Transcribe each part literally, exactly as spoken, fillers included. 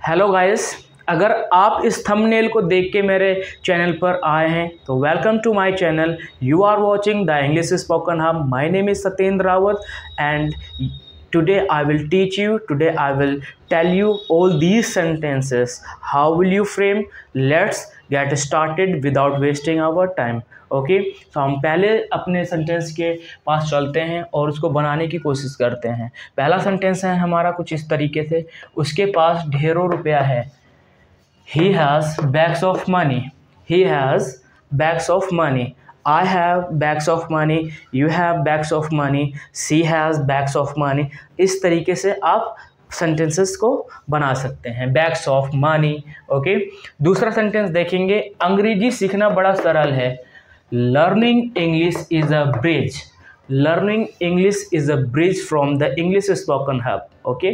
Hello guys, अगर आप इस थंबनेल को देख के मेरे चैनल पर आए हैं तो welcome to my channel. You are watching the English spoken hub. My name is Satyendra Rawat and today I will teach you, today I will tell you all these sentences. How will you frame? Let's get started without wasting our time. Okay okay? तो हम पहले अपने sentence के पास चलते हैं और उसको बनाने की कोशिश करते हैं। पहला सेंटेंस है हमारा कुछ इस तरीके से, उसके पास ढेरों रुपया है। He has bags of money. He has bags of money. I have bags of money. You have bags of money. She has bags of money. इस तरीके से आप सेंटेंसेस को बना सकते हैं। Bags of money. ओके, दूसरा सेंटेंस देखेंगे। अंग्रेजी सीखना बड़ा सरल है। Learning English is a bridge. Learning English is a bridge from the English spoken hub. Okay,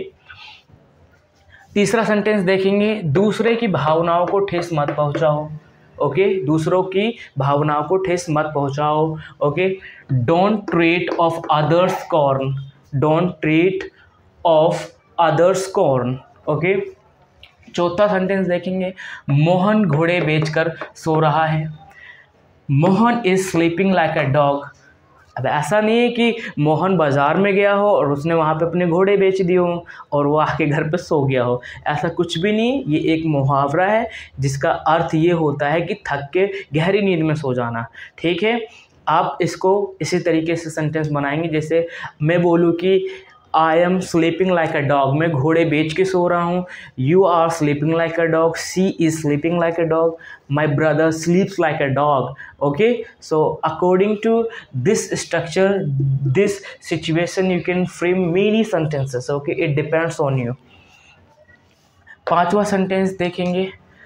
तीसरा सेंटेंस देखेंगे। दूसरे की भावनाओं को ठेस मत पहुंचाओ। Okay okay? दूसरों की भावनाओं को ठेस मत पहुंचाओ। Okay, don't treat of others corn. Don't treat of others corn. Okay, चौथा सेंटेंस देखेंगे। मोहन घोड़े बेचकर सो रहा है। Mohan is sleeping like a dog. अब ऐसा नहीं है कि मोहन बाज़ार में गया हो और उसने वहाँ पे अपने घोड़े बेच दिए हों और वो आके घर पे सो गया हो। ऐसा कुछ भी नहीं, ये एक मुहावरा है जिसका अर्थ ये होता है कि थक के गहरी नींद में सो जाना। ठीक है, आप इसको इसी तरीके से सेंटेंस बनाएंगे। जैसे मैं बोलूँ कि I am sleeping like a dog, मैं घोड़े बेच के सो रहा हूँ। You are sleeping like a dog, she is sleeping like a dog, my brother sleeps like a dog. Okay, so according to this structure, this situation, you can frame many sentences. Okay, it depends on you. पांचवा sentence देखेंगे।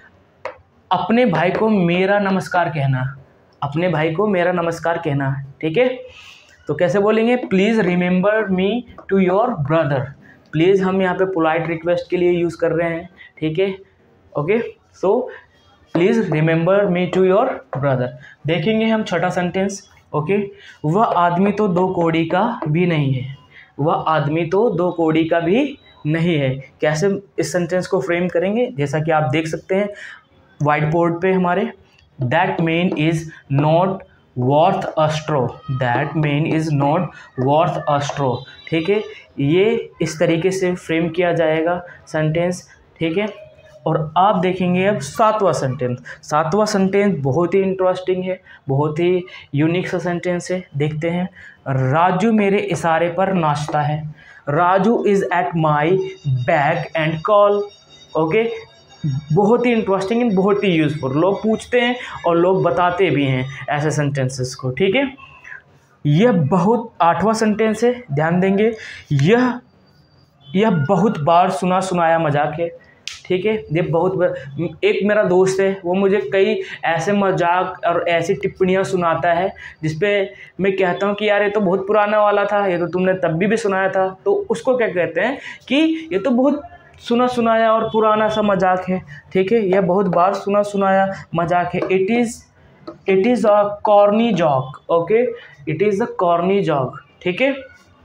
अपने भाई को मेरा नमस्कार कहना। अपने भाई को मेरा नमस्कार कहना। ठीक है, तो कैसे बोलेंगे? Please remember me to your brother. Please हम यहाँ पे पोलाइट रिक्वेस्ट के लिए यूज़ कर रहे हैं। ठीक है, okay, so please remember me to your brother. देखेंगे हम छठा सेंटेंस। ओके, वह आदमी तो दो कौड़ी का भी नहीं है। वह आदमी तो दो कौड़ी का भी नहीं है। कैसे इस सेंटेंस को फ्रेम करेंगे? जैसा कि आप देख सकते हैं वाइट बोर्ड पे हमारे, that man is not worth a straw. That man is not worth a straw. ठीक है, ये इस तरीके से फ्रेम किया जाएगा सेंटेंस। ठीक है, और आप देखेंगे अब सातवां सेंटेंस। सातवां सेंटेंस बहुत ही इंटरेस्टिंग है, बहुत ही यूनिक सा सेंटेंस है। देखते हैं। राजू मेरे इशारे पर नाचता है। Raju is at my back and call. Okay, बहुत ही इंटरेस्टिंग एंड बहुत ही यूज़फुल। लोग पूछते हैं और लोग बताते भी हैं ऐसे सेंटेंसेस को। ठीक है, यह बहुत आठवां सेंटेंस है, ध्यान देंगे। यह यह बहुत बार सुना सुनाया मजाक है। ठीक है, ये बहुत बार, एक मेरा दोस्त है, वो मुझे कई ऐसे मजाक और ऐसी टिप्पणियां सुनाता है जिसपे मैं कहता हूँ कि यार ये तो बहुत पुराना वाला था, ये तो तुमने तब भी भी सुनाया था। तो उसको क्या कहते हैं कि ये तो बहुत सुना सुनाया और पुराना सा मजाक है। ठीक है, यह बहुत बार सुना सुनाया मजाक है। It is it is a corny joke. Okay, it is a corny joke. ठीक है,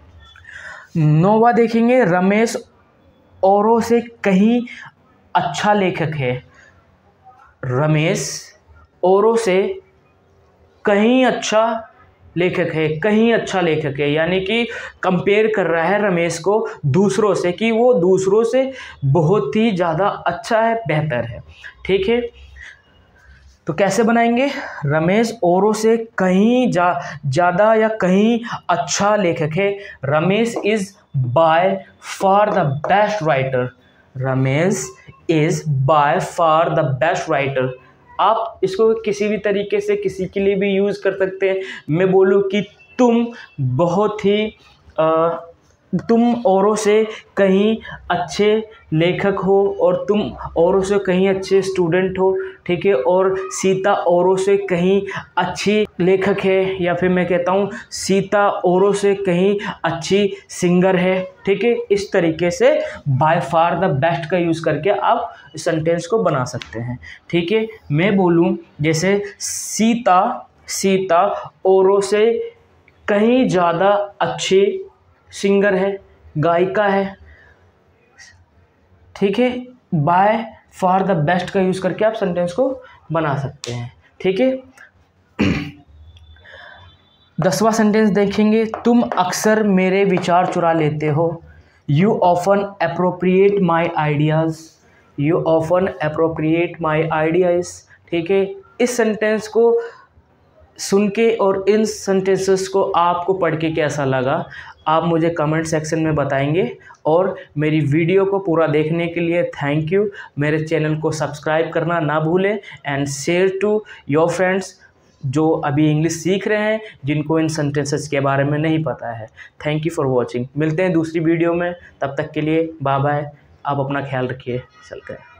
नौवा देखेंगे। रमेश औरों से कहीं अच्छा लेखक है। रमेश औरों से कहीं अच्छा लेखक है। कहीं अच्छा लेखक है यानी कि कंपेयर कर रहा है रमेश को दूसरों से, कि वो दूसरों से बहुत ही ज़्यादा अच्छा है, बेहतर है। ठीक है, तो कैसे बनाएंगे? रमेश औरों से कहीं जा ज़्यादा या कहीं अच्छा लेखक है। Ramesh is by far the best writer. Ramesh is by far the best writer. आप इसको किसी भी तरीके से किसी के लिए भी यूज़ कर सकते हैं। मैं बोलूँ कि तुम बहुत ही आ, तुम औरों से कहीं अच्छे लेखक हो और तुम औरों से कहीं अच्छे स्टूडेंट हो। ठीक है, और सीता औरों से कहीं अच्छी लेखक है, या फिर मैं कहता हूँ सीता औरों से कहीं अच्छी सिंगर है। ठीक है, इस तरीके से बाय फार द बेस्ट का यूज़ करके आप सेंटेंस को बना सकते हैं। ठीक है, मैं बोलूँ जैसे सीता सीता औरों से कहीं ज़्यादा अच्छी सिंगर है, गायिका है। ठीक है, बाय फॉर द बेस्ट का यूज़ करके आप सेंटेंस को बना सकते हैं। ठीक है, दसवां सेंटेंस देखेंगे, तुम अक्सर मेरे विचार चुरा लेते हो। You often appropriate my ideas, you often appropriate my ideas. ठीक है, इस सेंटेंस को सुन के और इन सेंटेंसेस को आपको पढ़ के कैसा लगा आप मुझे कमेंट सेक्शन में बताएंगे। और मेरी वीडियो को पूरा देखने के लिए थैंक यू। मेरे चैनल को सब्सक्राइब करना ना भूलें and share to your friends जो अभी इंग्लिश सीख रहे हैं, जिनको इन सेंटेंसेस के बारे में नहीं पता है। Thank you for watching. मिलते हैं दूसरी वीडियो में, तब तक के लिए बाय बाय। आप अपना ख्याल रखिए। चलते हैं।